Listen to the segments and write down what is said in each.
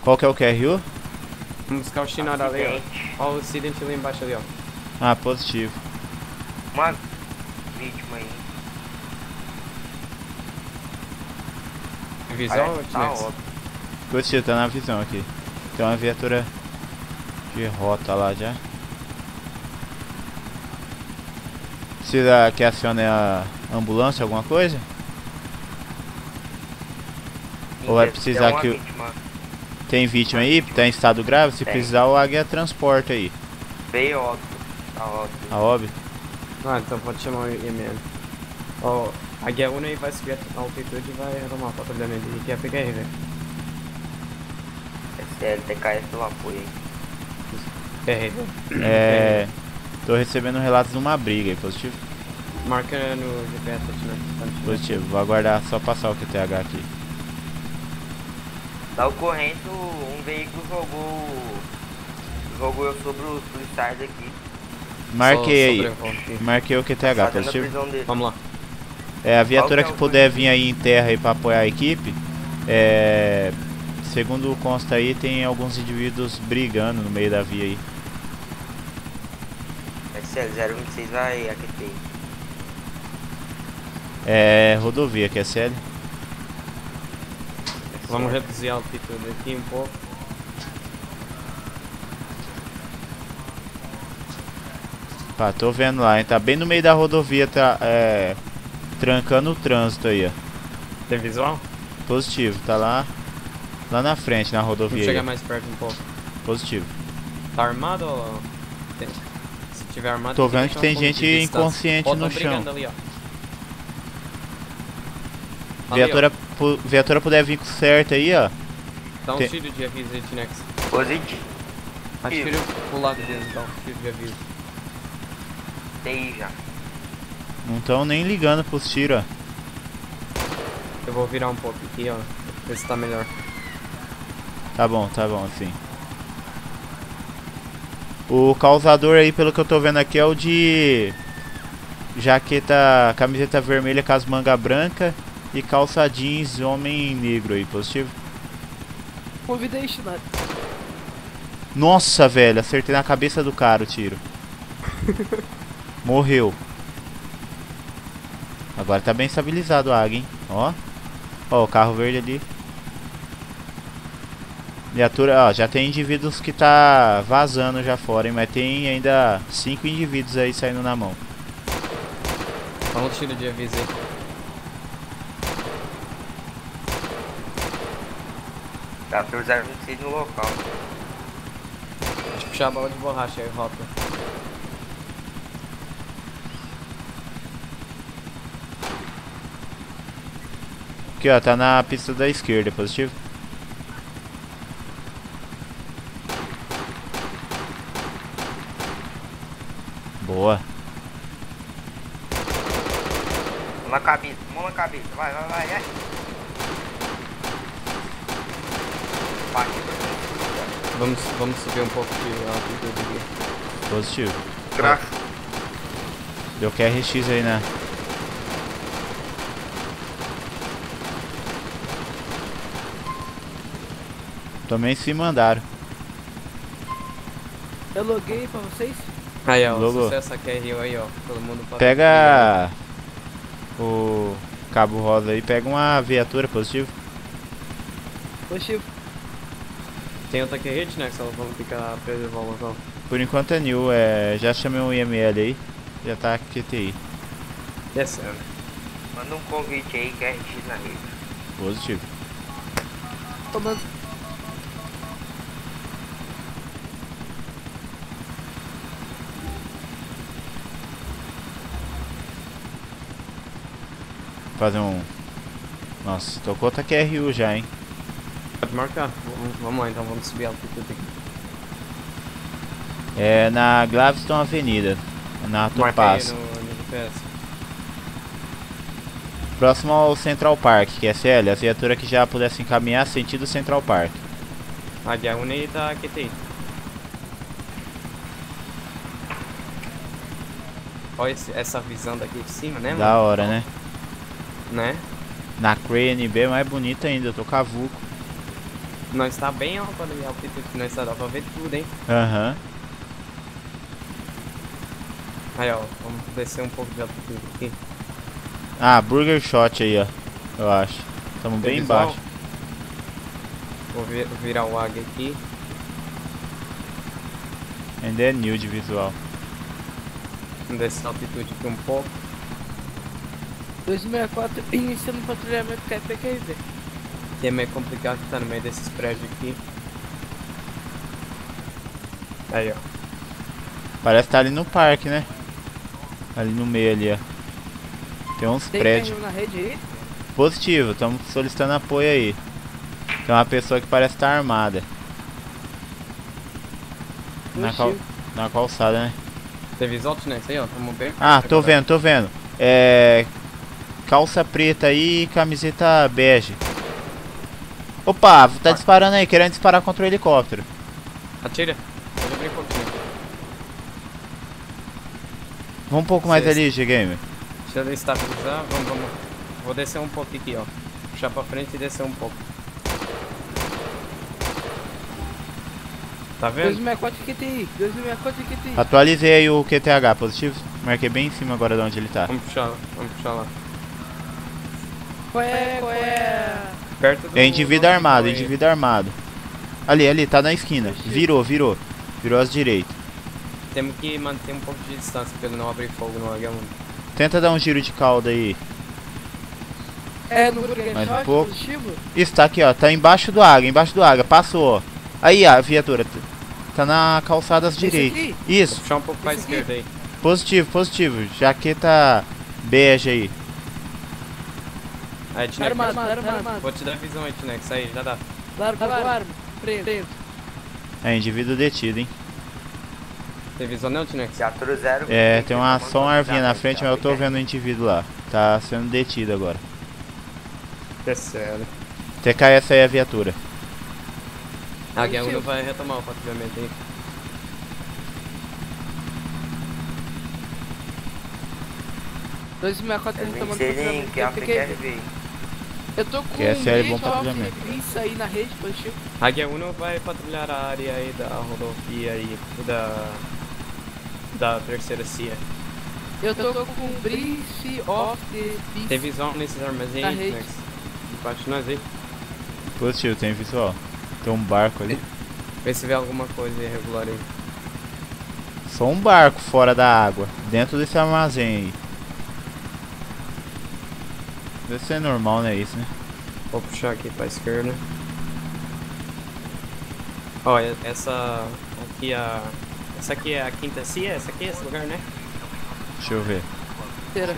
Qual que é o QRU? Vamos buscar o Shinada ali, ó. Ó o Acident ali embaixo ali, ó. Ah, positivo. Uma vítima aí. Visão ou Parece que tá Tinex? óbvio. Positivo, tá na visão aqui. Tem uma viatura de rota lá já. Precisa que acione a ambulância, alguma coisa? Ou vai precisar Tem uma que vítima. tem vítima aí, tá em estado grave? Se Tem. precisar, o Águia transporta aí. Bem óbvio. Tá óbvio. A óbito. Ah, então pode chamar o IML. Ó, a Guia 1 aí vai subir a altitude e vai arrumar a patrulhamento de QPKR, velho. SL, TKS pelo apoio aí. PR, velho. É. Tô recebendo relatos de uma briga aí, positivo? Marca no GPS, né? Positivo, vou aguardar só passar o QTH aqui. Da ocorrência, um veículo jogou eu sobre os policiais aqui. Marquei aí. Marquei o QTH, Fazendo a positivo? prisão dele. Vamos lá. É, a viatura Qual que é que o puder positivo? vir aí em terra aí pra apoiar a equipe, segundo consta aí, tem alguns indivíduos brigando no meio da via aí. SL 026 vai aquecer. É, rodovia, QSL. Vamos reduzir a altitude aqui um pouco. Pá, tô vendo lá, hein? Tá bem no meio da rodovia, tá trancando o trânsito aí, ó. Tem visual? Positivo, tá lá na frente, na Vamos rodovia chegar aí. mais perto um pouco. Positivo. Tá armado ou... Se tiver armado... Tô vendo que tem um pouco de gente distância. inconsciente Ó, no tão brigando chão. ali, ó. Ali, Viatura puder vir com certo aí, ó. ó. Dá um tem- tiro de aviso aí, Tinex. Positivo. Atira pro lado deles, dá um tiro de aviso. TI já. Não tão nem ligando pros tiros, ó. Eu vou virar um pouco aqui, ó. Ver se tá melhor. Tá bom, assim. O causador aí, pelo que eu tô vendo aqui, é o de jaqueta, camiseta vermelha com as mangas brancas e calça jeans homem negro aí, positivo? Convidei, Shinada. Nossa, velho, acertei na cabeça do cara o tiro. Morreu. Agora tá bem estabilizado a águia, hein? Ó. Ó, o carro verde ali. Viatura, ó, já tem indivíduos que tá vazando já fora, hein? Mas tem ainda 5 indivíduos aí saindo na mão. Dá um tiro de aviso aí. Trator 026 no local. Deixa eu puxar a bala de borracha aí, rota. Aqui, ó, tá na pista da esquerda, positivo? Boa. Mão na cabeça, vai. Vai. Vamos subir um pouco de altitude aqui. Positivo. Crash. Deu QRX aí, né? Também se mandaram. Eu loguei pra vocês. Aí, ó, Logo. sucesso aqui aí, ó. Todo mundo pra Pega o cabo rosa aí, pega uma viatura, positivo. Positivo. Tem outra que hit, né? Que só vamos ficar presos ao local. Por enquanto é new, já chamei um IML aí, já tá QTI. Descendo. Manda um convite aí que é RX na rede. Positivo. Tomando. Fazer um... Nossa, tocou outra QRU já, hein? Pode marcar. Vamos lá, então vamos subir a altitude aqui. É na Glaveston Avenida, na Marquei Topaz. no GPS. Próximo ao Central Park, que é SL, a viatura que já pudesse encaminhar sentido Central Park. A Guia 1 aí tá QTI. Olha essa visão daqui de cima, né, mano? Da hora, né? Né? Na Crane NB é mais bonita ainda, eu tô cavuco. Nós tá bem alto ali, a altitude que nós tá, dá pra ver tudo, hein? Aham. Aí, ó, vamos descer um pouco de altitude aqui. Ah, Burger Shot aí, ó. Eu acho. Estamos Tem bem visual? embaixo. Vou virar o águia aqui. Ainda é new de visual. Vamos descer a altitude aqui um pouco. 264 iniciando o patrulhamento com a PQV. Que é meio complicado que tá no meio desses prédios aqui. Aí, ó. Parece que tá ali no parque, né? Ali no meio ali, ó. Tem uns Tem prédios. na rede aí? Positivo, estamos solicitando apoio aí. Tem uma pessoa que parece estar armada. Positivo. Na calçada, né? Tem visual, né? Isso aí, ó. Vamos ver. Ah, tô vendo. Calça preta aí e camiseta bege. Opa, tá disparando aí, querendo disparar contra o helicóptero. Atira. Pode abrir um pouquinho. Vamos um pouco mais Cês- ali, G-Gamer. Deixa eu estabilizar. Vamos. Vou descer um pouco aqui, ó. Puxar pra frente e descer um pouco. Tá vendo? 264 QTI. 264 QTI. Atualizei aí o QTH, positivo. Marquei bem em cima agora de onde ele tá. Vamos puxar lá. Qual é? Perto do... É indivíduo armado, Ali, tá na esquina. Virou às direitas. Temos que manter um pouco de distância pra ele não abrir fogo no H1. Tenta dar um giro de cauda aí. É no Burger Mais um Shot, pouco. positivo? Isso, tá aqui, ó. Tá embaixo do águia, passou, ó. Aí, a viatura. Tá na calçada às direitas. aqui? Vou Isso, puxar um pouco pra Esse aqui? esquerda aí. positivo. Jaqueta bege aí. Aí, Tinex. Armado. Vou te dar visão aí, Tinex. Aí, já dá. Larga a arma. Preso. É, indivíduo detido, hein. Tem visão não, Tinex? Viatura 0. É, tem uma só uma arvinha na frente, mas eu tô vendo o indivíduo lá. Tá sendo detido agora. É sério. TKS aí a viatura. A H1 vai retomar o patrulhamento aí. É 264 tomando 26 em patrulhamento que é a com a PQV. PQV. Eu tô com QSL bom um patrulhamento. Isso aí na rede, positivo. A H1 vai patrulhar a área aí da rodovia aí, da terceira CIA. Eu tô com um brief off the beast. Tem visão nesses armazéns Na aí, rede. Tinex? Debaixo de nós aí. Positivo, tem visual. Tem um barco ali. Vê se vê alguma coisa irregular aí. Só um barco fora da água. Dentro desse armazém aí. Deve ser normal, né? Isso, né? Vou puxar aqui pra esquerda. Ó, essa aqui é a quinta CIA? Essa aqui é esse lugar, né? Deixa eu ver. Inteira.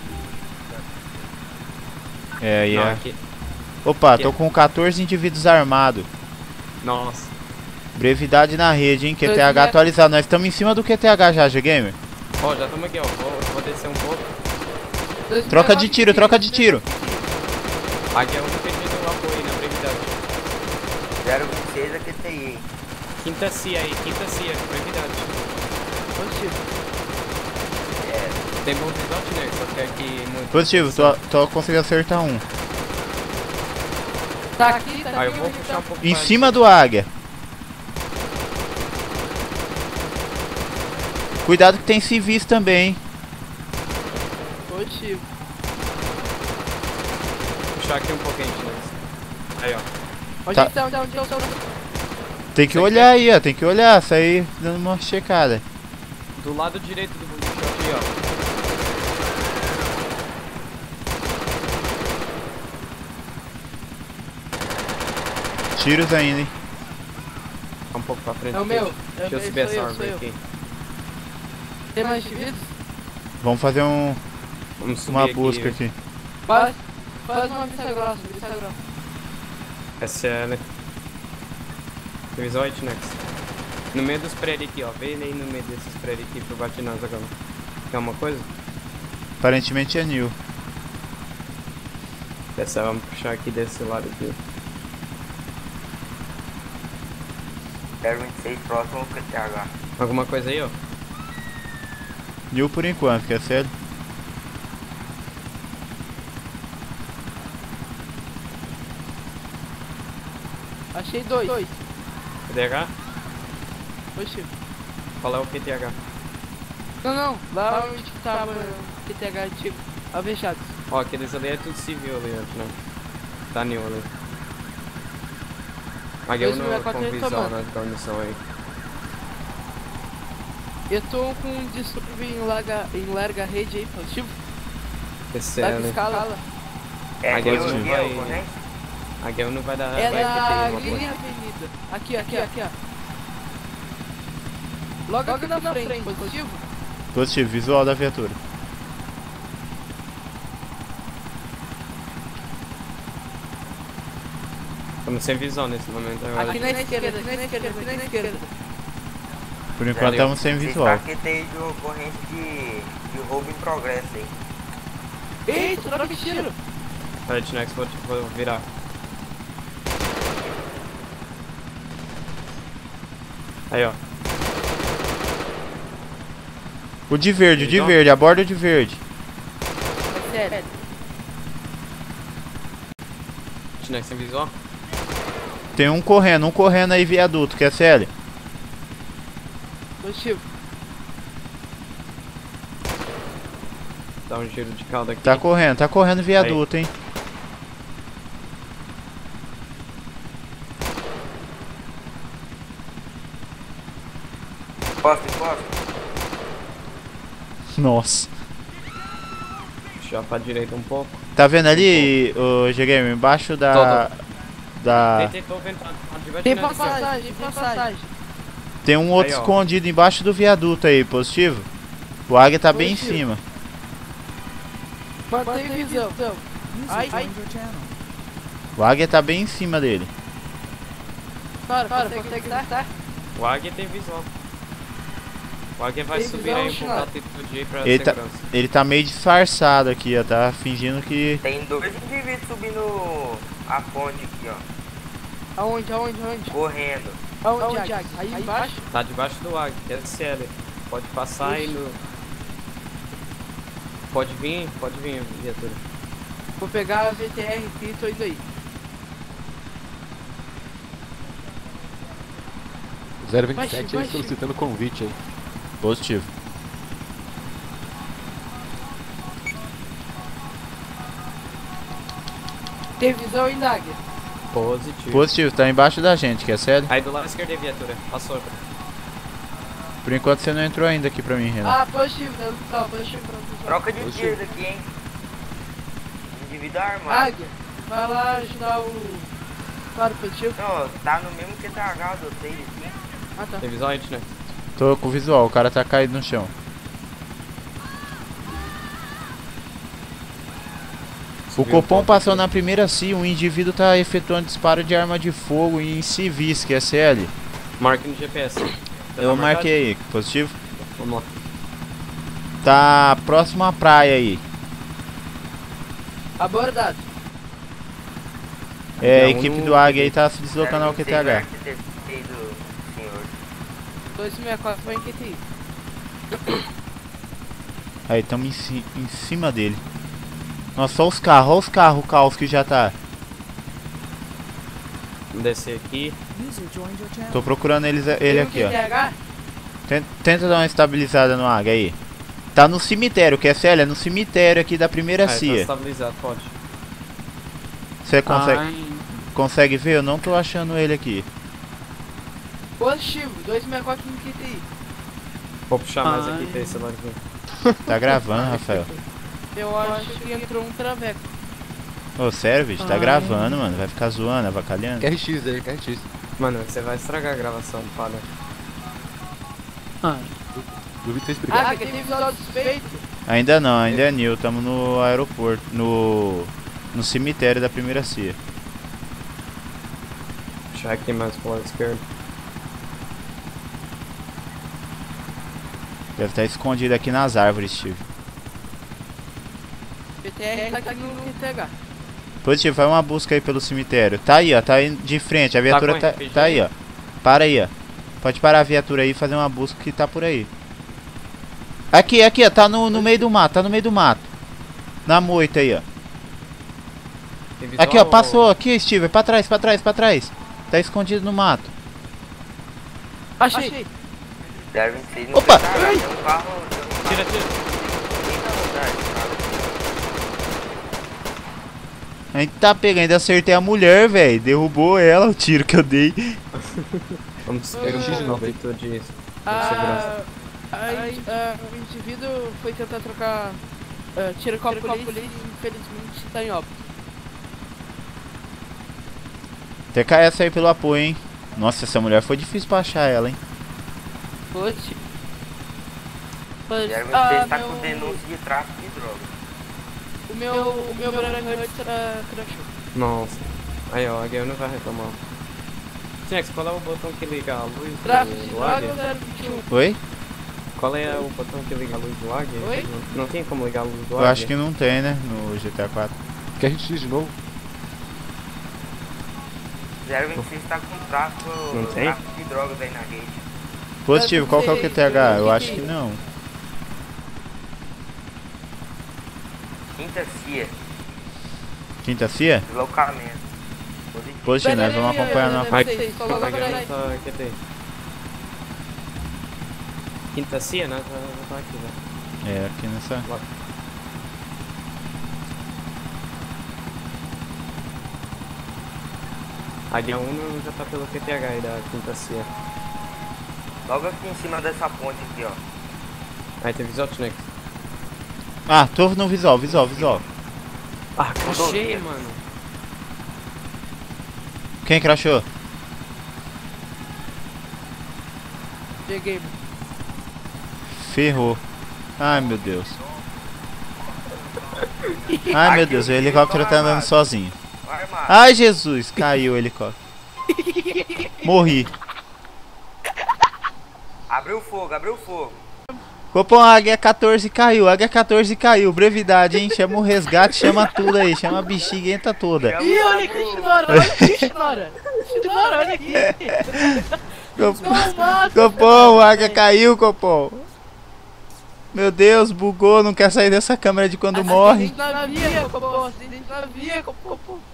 É, e Não, é. aqui. Opa, aqui. tô com 14 indivíduos armados. Nossa. Brevidade na rede, hein? QTH 2000. atualizado. Nós estamos em cima do QTH já, G-Gamer. Ó, já estamos aqui, ó. Vou descer um pouco. Troca de tiro, troca de tiro. Aqui é um pedido apoio aí na brevidade. 026 aqui TI. Quinta CIA aí, brevidade. Positivo. Tem bom visual, né? Só que aqui muito. Positivo, tô conseguindo acertar um. Tá aqui, tá Aí eu aqui. vou puxar um pouco Em pra cima do águia. Cuidado que tem civis também, hein? Positivo. puxar aqui um pouquinho, né? Aí, ó. Onde Tá. é que tá? Onde tá? Tem que olhar aí, ó. Tem que olhar, sair dando uma checada. Do lado direito do bicho aqui, ó. Tiros ainda, hein? Tá um pouco pra frente. É o aqui. meu. Deixa eu Sou subir essa eu, árvore sou eu. aqui. Tem mais indivíduos? Vamos fazer Vamos subir uma aqui. busca aqui. Faz uma vista grossa, vista grossa. SL. Revisão White Next. No meio dos prédios aqui, ó. Vem aí no meio desses prédios aqui pro bate nós agora. Quer uma coisa? Aparentemente é new. Essa vamos puxar aqui desse lado aqui. 026 próximo ao QTH. Alguma coisa aí, ó? New por enquanto, quer ser? Achei dois. QTH? Oxi. Qual é o QTH? Não. Lá onde que tava o QTH antigo. Alvejados. Ó, aqueles ali é tudo civil ali, né? Tá nenhum ali. H1 com visão na guarnição aí. Eu tô com um distúrbio em larga rede aí, positivo. Larga PCL. escala. É Aí que Deus eu não vi vai- algo, né? H1 não vai dar. É vai na QTI uma linha coisa. avenida. Aqui, ó. Logo aqui na frente, positivo. Positivo, visual da viatura. Estamos sem visão nesse momento agora. Aqui na esquerda. Por enquanto Ali, ó. estamos sem Vocês visual. tá que tem de ocorrência de roubo em progresso aí. Eita, troca de tiro. Peraí, Tinex, vou virar. Aí, ó. O de verde, Então? aborda o de verde. É sério. Tinex sem visual. Tem um correndo aí, viaduto, que é CL. Positivo. Dá um giro de calda aqui. Tá correndo viaduto, hein. Posto. Nossa. Puxar pra direita um pouco. Tá vendo ali, o G-Game, embaixo da... Tô vendo. Tem passagem. Tem um outro Aí, ó. escondido embaixo do viaduto aí, positivo. O águia tá bem em Positivo. cima. Mantém visão. Ai. O águia tá bem em cima dele. Para, consegue estar? O Águia tem visual. O Águia vai Tem subir visão, aí um China. pouco a altitude aí pra Ele tá- segurança. Ele tá meio disfarçado aqui, ó. Tá fingindo que... Tem 2 indivíduos subindo a ponte aqui, ó. Aonde? Correndo. Aonde, Águia? Aí embaixo? Tá debaixo do Águia, que é CL. Pode passar aí no... Pode vir, viatura. Vou pegar a VTR aqui e tô indo aí. 027 aí Baixo. solicitando convite aí. Positivo. Tem visão ainda, Águia? Positivo. Positivo, tá embaixo da gente, que é sério. Aí do lado esquerdo é viatura. Passou. Por enquanto você não entrou ainda aqui pra mim, Renan. Ah, positivo, tá, positivo. Troca de Oxi. tiros aqui, hein. Indivíduo armado. Águia, vai lá ajudar o... Claro, positivo. Não, tá no mesmo QTH de vocês aqui. Ah, tá. Tem visão aí, né? Tô com o visual, o cara tá caído no chão. O Copom passou na primeira CIA, um indivíduo tá efetuando disparo de arma de fogo em civis, que é CL. Marque no GPS. Tá Eu marcado? marquei aí, positivo. Vamos lá. Tá próximo à praia aí. Abordado. É, a Não, equipe não- do Águia aí tá se deslocando ao 026 QTH. RTT do senhor. 264 vai em QTI. Aí, tamo em cima dele. Nossa, olha os carros, o caos que já tá. Vamos descer aqui. Tô procurando ele aqui, ó. QTH? Tenta dar uma estabilizada no Águia aí. Tá no cemitério, que é sério, é no cemitério aqui da primeira Tá CIA. estabilizado, pode. Você consegue ver? Eu não tô achando ele aqui. Positivo, 264 no QTI. Vou puxar mais aqui pra esse lado aqui. Tá gravando, Rafael. Eu acho que entrou um traveco. Ô, sério, bicho, tá gravando, mano. Vai ficar zoando, avacalhando. QRX aí, QRX. Mano, você vai estragar a gravação, para. Duvido vocês brigarem. Águia, tem visual suspeito? Ainda não, ainda é new. Tamo no aeroporto, no cemitério da primeira CIA. Puxar aqui mais pro lado esquerdo. Deve estar escondido aqui nas árvores, Steve. PTR tá aqui no QTH. Positivo, faz uma busca aí pelo cemitério. Tá aí, ó, tá aí de frente. A viatura com tá, RPG? tá aí, ó. Para aí, ó. Pode parar a viatura aí e fazer uma busca que tá por aí. Aqui, ó, tá no meio do mato, tá no meio do mato. Na moita aí, ó. Tem visão Aqui, ó, ou- passou, aqui, Steve, pra trás. Tá escondido no mato. Achei. 026 não Opa! tem nada, tem um carro. Tira. A gente tá pegando, ainda acertei a mulher, velho. Derrubou ela, o tiro que eu dei. Vamos Pega o X de novo aí. de Ah, o indivíduo foi tentar trocar tiro com a polícia e infelizmente tá em óbito. TK essa aí pelo apoio, hein. Nossa, essa mulher foi difícil pra achar ela, hein. Oxe. 026 tá com denúncia de tráfico de drogas. O meu branco será crachou. Nossa. Aí ó, a Águia não vai reclamar. Tinex, qual é o botão que liga a luz Tráfico de do Águia? drogas 021. Oi? Qual é o botão que liga a luz do Águia? Oi? Não tem como ligar a luz do Eu Águia? acho que não tem, né, no GTA 4. Quer X de novo? 026 tá com tráfico, Não tem? tráfico de drogas aí na rede. Positivo, qual que é o QTH? Eu acho que não. Quinta CIA, Quinta CIA? deslocamento. Positivo. Positivo, nós vamos acompanhar na... Ai, Vocês, a coloca Águia aí. não tá aqui tem. Quinta CIA, né? Já tá aqui, né? É, aqui nessa... A Águia 1 já tá pelo QTH aí da quinta CIA. Logo aqui em cima dessa ponte aqui, ó. Aí tem visual, Tinex. Ah, tô no visual. Ah, achei, mano. Quem crashou? Cheguei. Ferrou. Ai, meu Deus. Ai, meu Deus, o helicóptero tá andando sozinho. Vai, Marcos. Ai, Jesus, caiu o helicóptero. Morri. Abriu fogo, abriu fogo. Copom, a Águia 14 caiu, Águia 14 caiu. Brevidade, hein? Chama o resgate, chama tudo aí. Chama a bexiga, entra toda. Ih, olha aqui, Chinora, olha aqui. Copom, a Águia caiu, Copom. Meu Deus, bugou, não quer sair dessa câmera de quando morre. Acidente na via, Copom.